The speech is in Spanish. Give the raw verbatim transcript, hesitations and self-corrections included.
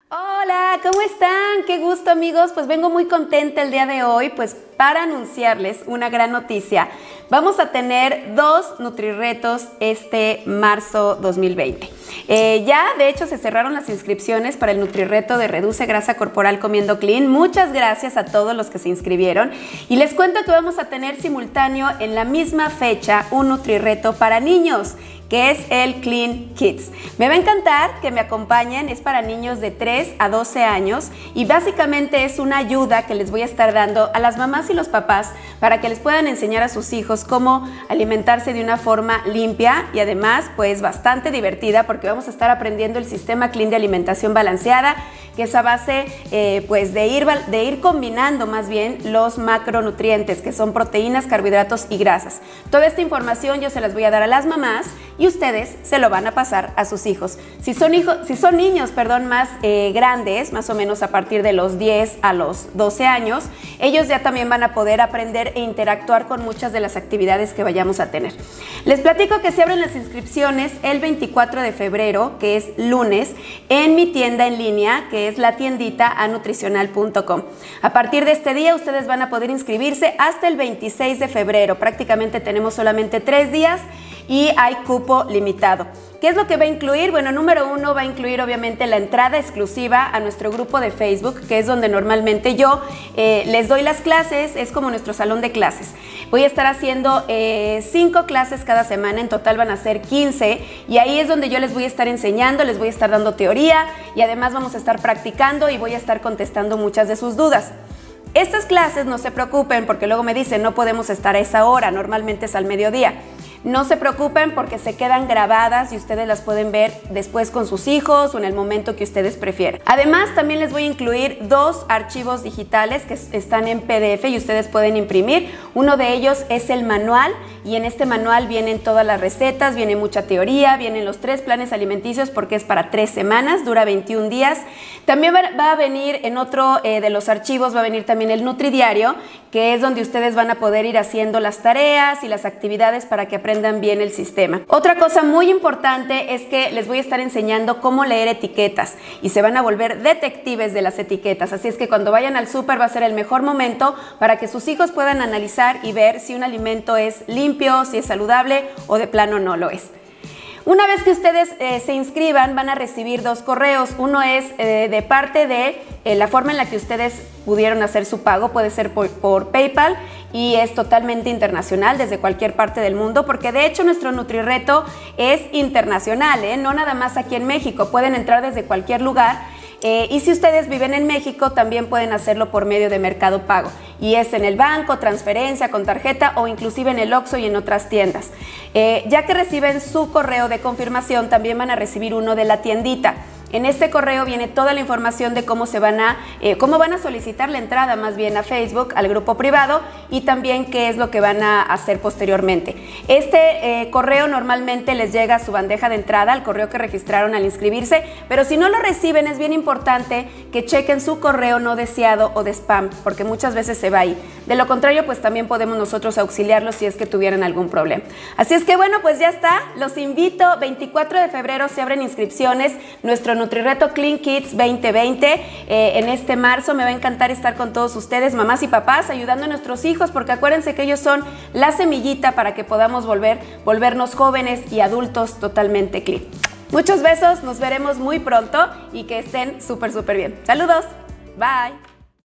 Hola, ¿cómo están? Qué gusto, amigos. Pues vengo muy contenta el día de hoy, pues para anunciarles una gran noticia. Vamos a tener dos NutriRetos este marzo dos mil veinte. Eh, ya, de hecho, se cerraron las inscripciones para el NutriReto de Reduce Grasa Corporal Comiendo Clean. Muchas gracias a todos los que se inscribieron. Y les cuento que vamos a tener simultáneo en la misma fecha un NutriReto para niños, que es el Clean Kids. Me va a encantar que me acompañen, es para niños de tres a doce años y básicamente es una ayuda que les voy a estar dando a las mamás y los papás para que les puedan enseñar a sus hijos cómo alimentarse de una forma limpia y además pues bastante divertida, porque vamos a estar aprendiendo el sistema Clean de alimentación balanceada, que es a base eh, pues de ir, de ir combinando más bien los macronutrientes, que son proteínas, carbohidratos y grasas. Toda esta información yo se las voy a dar a las mamás y ustedes se lo van a pasar a sus hijos. Si son, hijos, si son niños perdón, más eh, grandes, más o menos a partir de los diez a los doce años, ellos ya también van a poder aprender e interactuar con muchas de las actividades que vayamos a tener. Les platico que se abren las inscripciones el veinticuatro de febrero, que es lunes, en mi tienda en línea, que es la tiendita a nutricional punto com. A partir de este día ustedes van a poder inscribirse hasta el veintiséis de febrero. Prácticamente tenemos solamente tres días y hay cupo limitado. ¿Qué es lo que va a incluir? Bueno, número uno, va a incluir obviamente la entrada exclusiva a nuestro grupo de Facebook, que es donde normalmente yo eh, les doy las clases, es como nuestro salón de clases. Voy a estar haciendo eh, cinco clases cada semana, en total van a ser quince, y ahí es donde yo les voy a estar enseñando, les voy a estar dando teoría, y además vamos a estar practicando y voy a estar contestando muchas de sus dudas. Estas clases, no se preocupen, porque luego me dicen, no podemos estar a esa hora, normalmente es al mediodía. No se preocupen porque se quedan grabadas y ustedes las pueden ver después con sus hijos o en el momento que ustedes prefieran. Además, también les voy a incluir dos archivos digitales que están en P D F y ustedes pueden imprimir. Uno de ellos es el manual y en este manual vienen todas las recetas, viene mucha teoría, vienen los tres planes alimenticios porque es para tres semanas, dura veintiún días. También va a venir en otro eh, de los archivos, va a venir también el NutriDiario, que es donde ustedes van a poder ir haciendo las tareas y las actividades para que aprendan bien el sistema. Otra cosa muy importante es que les voy a estar enseñando cómo leer etiquetas y se van a volver detectives de las etiquetas, así es que cuando vayan al súper va a ser el mejor momento para que sus hijos puedan analizar y ver si un alimento es limpio, si es saludable o de plano no lo es. Una vez que ustedes eh, se inscriban, van a recibir dos correos. Uno es eh, de parte de eh, la forma en la que ustedes pudieron hacer su pago, puede ser por, por PayPal y es totalmente internacional desde cualquier parte del mundo, porque de hecho nuestro NutriReto es internacional, ¿eh? No nada más aquí en México, pueden entrar desde cualquier lugar. Eh, y si ustedes viven en México, también pueden hacerlo por medio de Mercado Pago. Y es en el banco, transferencia, con tarjeta o inclusive en el Oxxo y en otras tiendas. Eh, ya que reciben su correo de confirmación, también van a recibir uno de la tiendita. En este correo viene toda la información de cómo se van a, eh, cómo van a solicitar la entrada más bien a Facebook, al grupo privado y también qué es lo que van a hacer posteriormente. Este eh, correo normalmente les llega a su bandeja de entrada, al correo que registraron al inscribirse, pero si no lo reciben es bien importante que chequen su correo no deseado o de spam, porque muchas veces se va ahí. De lo contrario, pues también podemos nosotros auxiliarlos si es que tuvieran algún problema. Así es que bueno, pues ya está, los invito, veinticuatro de febrero se abren inscripciones, nuestro NutriReto Clean Kids veinte veinte, eh, en este marzo. Me va a encantar estar con todos ustedes, mamás y papás, ayudando a nuestros hijos, porque acuérdense que ellos son la semillita para que podamos volver, volvernos jóvenes y adultos totalmente clean. Muchos besos, nos veremos muy pronto y que estén súper súper bien. Saludos, bye.